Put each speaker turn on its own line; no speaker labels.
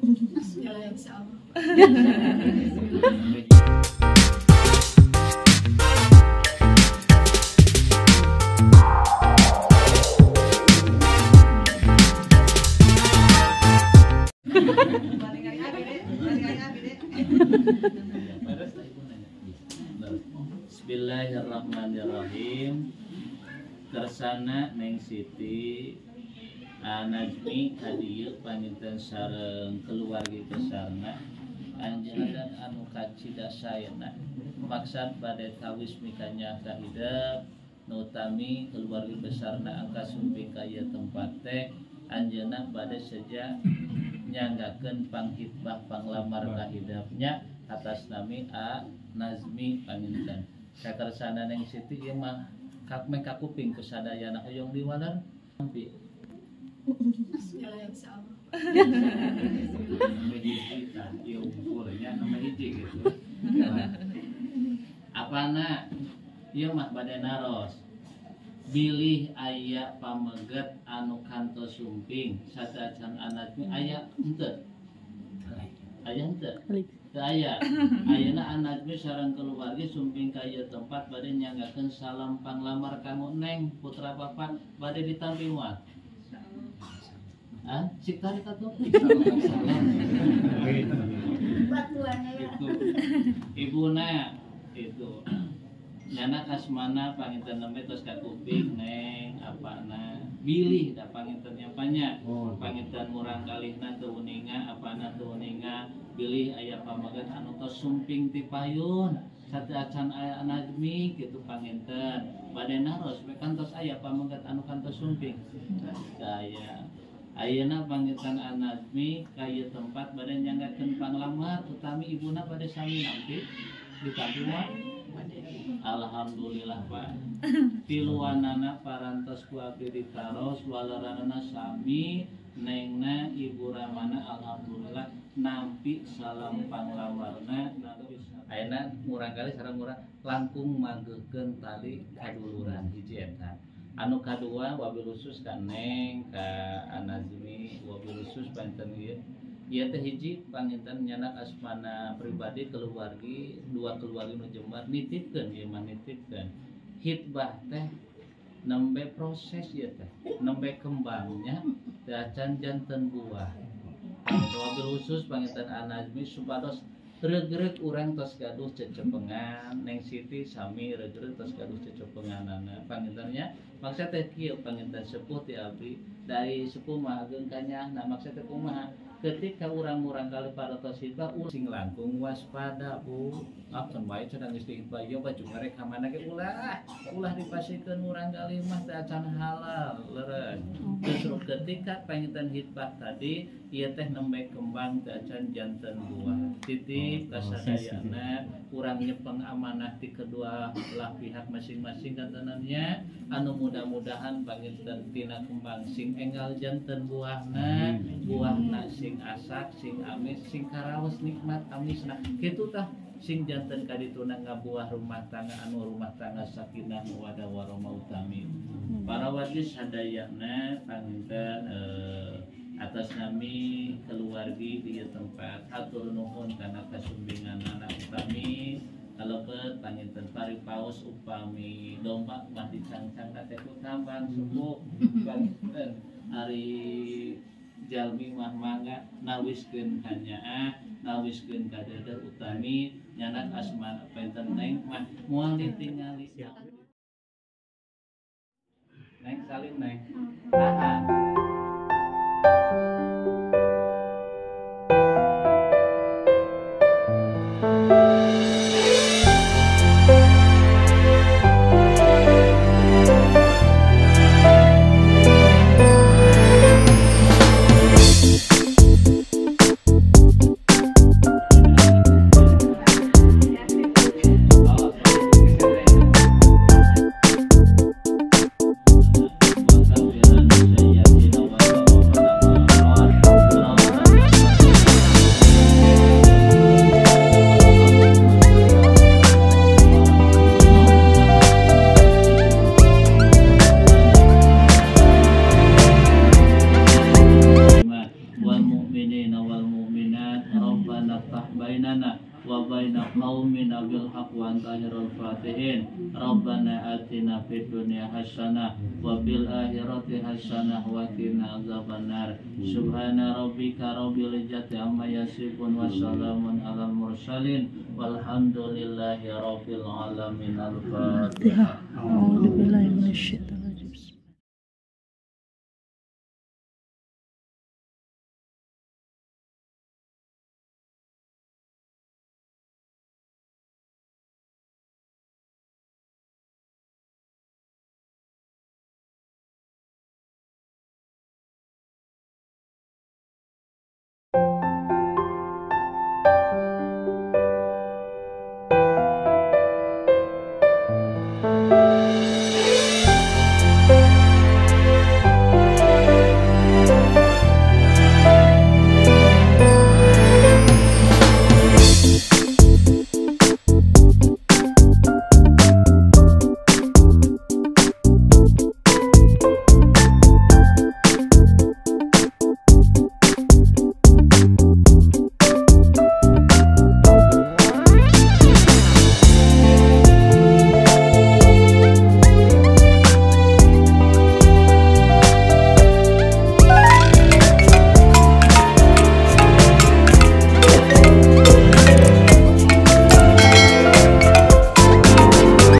Ya, insya Allah.
Bismillahirrahmanirrahim. Kersana Neng Siti Najmi hadieu panginten sareng keluarga besarna anjeunna dan anu kacida saena maksud bade kawis mikanya kahidep nutami keluarga besarna angka sumping kaya tempat teh anjeunna bade seja nyanggakeun panghitbah panglamar kahidapnya atas nami A Nazmi panginten sakersana Neng Siti ieu mah kakuping kusadayana hoyong diwalan sampai
Ya, insya Allah.
Apana ieu mah bade naros bilih aya pameget anu kantos sumping sadacan anaknya aya henteu teu aya ayeuna anaknya sareng keluarga sumping ka ieu tempat bade nyanggakeun salam panglamar kanggo Neng putra bapak bade ditampi moal sik tarik atuh salam itu ibuna itu nyana asmana panginten nembe tos kakuping Neng apana bilih da panginten apanya panginten murang kalihna teu uninga apana teu uninga bilih aya pamaget anu tos sumping ti payun sate acan aya Najmi kitu panginten bade naros we kantos aya pamaget anu kantos sumping daya ayeuna panginten Najmi ka ieu tempat bade nyanggakeun panglamar utami ibuna bade sami nampi ditampi moal alhamdulillah Pak tiluanana parantos ku abdi ditaros walaranana sami nengna ibu ramana alhamdulillah nampi salam panglamarna ayeuna murang kali sareng urang langkung magekeun tali kaduluran hiji eta anu kadua wabil khusus ka Neng ka Najmi wabil khusus panten ieu ieu teh hiji panginten nyanak asmana pribadi keluargi dua keluarga nu jembar nitipkeun ieu mah nitipkeun hitbah teh nembe proses ieu teh nembe kembangnya teh acan janten buah wabil khusus panginten Najmi supados regreg urang tos gaduh cecepengan Neng Siti sami regreg tos gaduh cecepenganana pangintennya maksud teh kieu panginten sepuh ti abdi dari sepuh mah ageung kanyahna maksud teh kumaha ketika urang-urang kali parantos hitbah sing langkung waspada Bu akan bae cenah geus hitbah ieu baju ngarek ka mana ge ulah dipasikeun urang kali mah teh acan halal leureun justru ketika panginten hitbah tadi ieu teh nembe kembang teh acan janten buah titip kasadayana urang nyepeng amanah ti kedua belah pihak masing-masing katenannya anu mudah-mudahan panginten tina kembang sing enggal janten buahna sing asak sing amis sing karaos nikmat amisna kitu tah sing janten kadituna ngabuah rumah tangga anu rumah tangga sakinah mawaddah warahmah utami para wadis sadayana panginten atas nami keluargi di tempat atur nuhun kana kasumbingan anak utami kalebet panginten paripaos upami domba mah dicangcang teh ku tambang subuh panginten ari jalmi mah mangga nawiskeun kanyaah nawiskeun ka dedeh utami nyanak asmana panten Neng mah moal ditingali Neng salim Neng mu'minina wal mu'minat. Rabbana ftah bainana wa baina qaumina bil haqq wa anta khairul fatihin. Rabbana atina fid dunya hasanah wa fil akhirati hasanah wa qina adzabannar. Subhana rabbika rabbil izzati amma yasifun wa salamun alal mursalin walhamdulillahi rabbil alamin. Al-Fatihah.
A'udzu billahi minasy